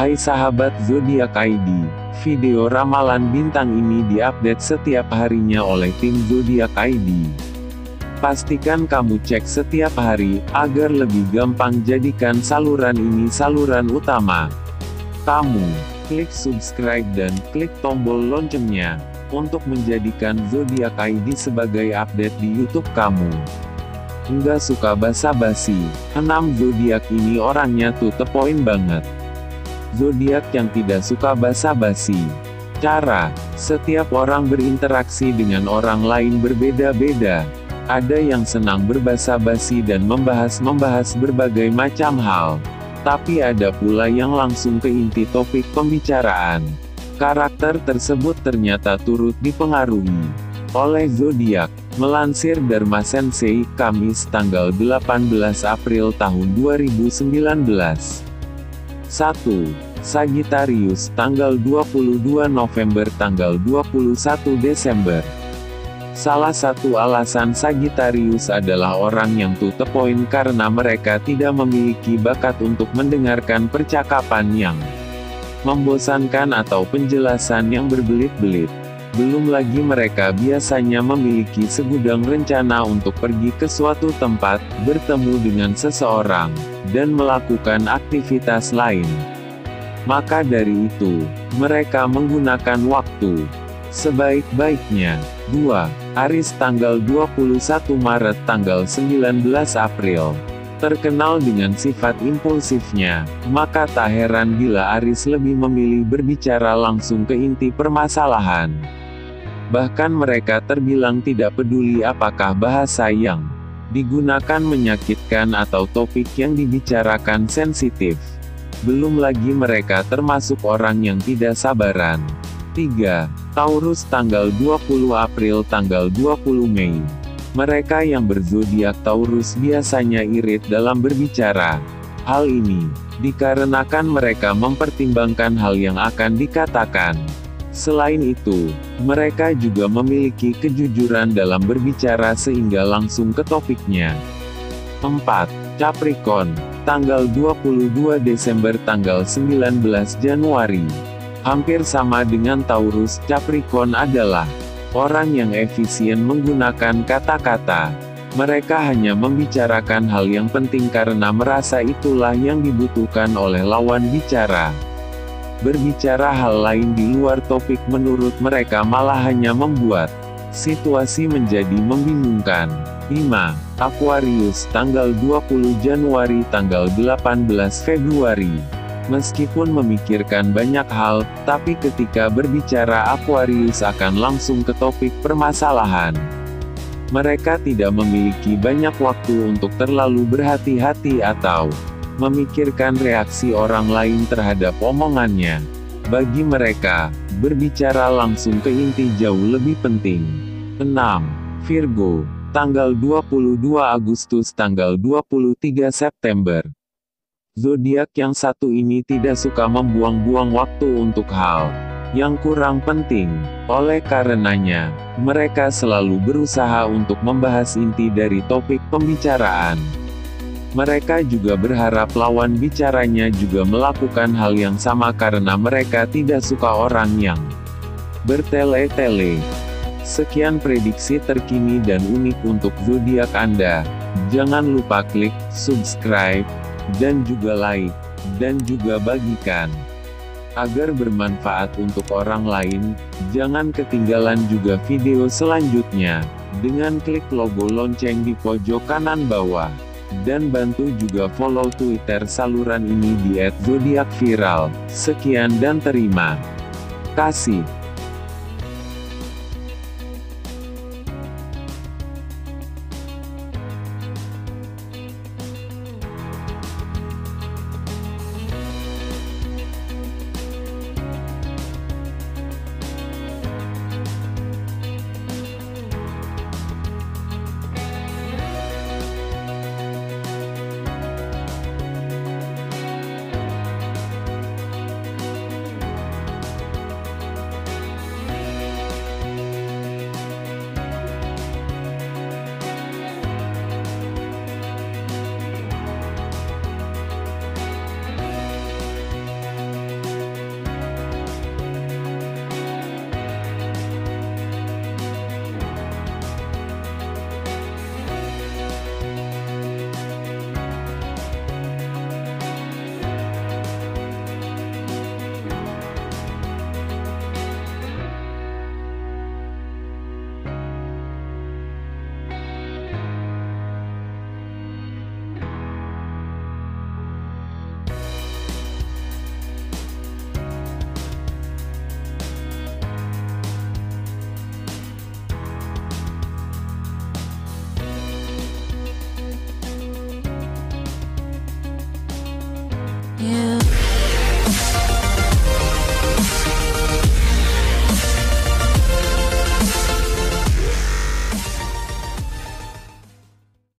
Hai sahabat Zodiak ID, video ramalan bintang ini diupdate setiap harinya oleh tim Zodiak ID. Pastikan kamu cek setiap hari, agar lebih gampang jadikan saluran ini saluran utama. Kamu, klik subscribe dan klik tombol loncengnya, untuk menjadikan Zodiak ID sebagai update di YouTube kamu. Nggak suka basa-basi, 6 zodiak ini orangnya to the point banget. Zodiak yang tidak suka basa-basi. Cara, setiap orang berinteraksi dengan orang lain berbeda-beda. Ada yang senang berbasa-basi dan membahas berbagai macam hal. Tapi ada pula yang langsung ke inti topik pembicaraan. Karakter tersebut ternyata turut dipengaruhi oleh zodiak. Melansir Dharma Sensei, Kamis tanggal 18 April tahun 2019. 1. Sagittarius, tanggal 22 November tanggal 21 Desember. Salah satu alasan Sagittarius adalah orang yang to the point karena mereka tidak memiliki bakat untuk mendengarkan percakapan yang membosankan atau penjelasan yang berbelit-belit. Belum lagi mereka biasanya memiliki segudang rencana untuk pergi ke suatu tempat, bertemu dengan seseorang, dan melakukan aktivitas lain. Maka dari itu, mereka menggunakan waktu sebaik-baiknya. 2. Aries tanggal 21 Maret tanggal 19 April. Terkenal dengan sifat impulsifnya, maka tak heran bila Aries lebih memilih berbicara langsung ke inti permasalahan. Bahkan mereka terbilang tidak peduli apakah bahasa yang digunakan menyakitkan atau topik yang dibicarakan sensitif. Belum lagi mereka termasuk orang yang tidak sabaran. 3. Taurus tanggal 20 April tanggal 20 Mei. Mereka yang berzodiak Taurus biasanya irit dalam berbicara. Hal ini dikarenakan mereka mempertimbangkan hal yang akan dikatakan. Selain itu, mereka juga memiliki kejujuran dalam berbicara sehingga langsung ke topiknya. 4. Capricorn, tanggal 22 Desember tanggal 19 Januari. Hampir sama dengan Taurus, Capricorn adalah orang yang efisien menggunakan kata-kata. Mereka hanya membicarakan hal yang penting karena merasa itulah yang dibutuhkan oleh lawan bicara. Berbicara hal lain di luar topik menurut mereka malah hanya membuat situasi menjadi membingungkan. 5. Aquarius, tanggal 20 Januari tanggal 18 Februari. Meskipun memikirkan banyak hal, tapi ketika berbicara Aquarius akan langsung ke topik permasalahan. Mereka tidak memiliki banyak waktu untuk terlalu berhati-hati atau memikirkan reaksi orang lain terhadap omongannya. Bagi mereka, berbicara langsung ke inti jauh lebih penting. 6. Virgo, tanggal 22 Agustus tanggal 23 September. Zodiak yang satu ini tidak suka membuang-buang waktu untuk hal yang kurang penting. Oleh karenanya, mereka selalu berusaha untuk membahas inti dari topik pembicaraan. Mereka juga berharap lawan bicaranya juga melakukan hal yang sama karena mereka tidak suka orang yang bertele-tele. Sekian prediksi terkini dan unik untuk zodiak Anda. Jangan lupa klik subscribe, dan juga like, dan juga bagikan. Agar bermanfaat untuk orang lain, jangan ketinggalan juga video selanjutnya, dengan klik logo lonceng di pojok kanan bawah. Dan bantu juga follow Twitter saluran ini di @zodiakviral. Sekian dan terima kasih. You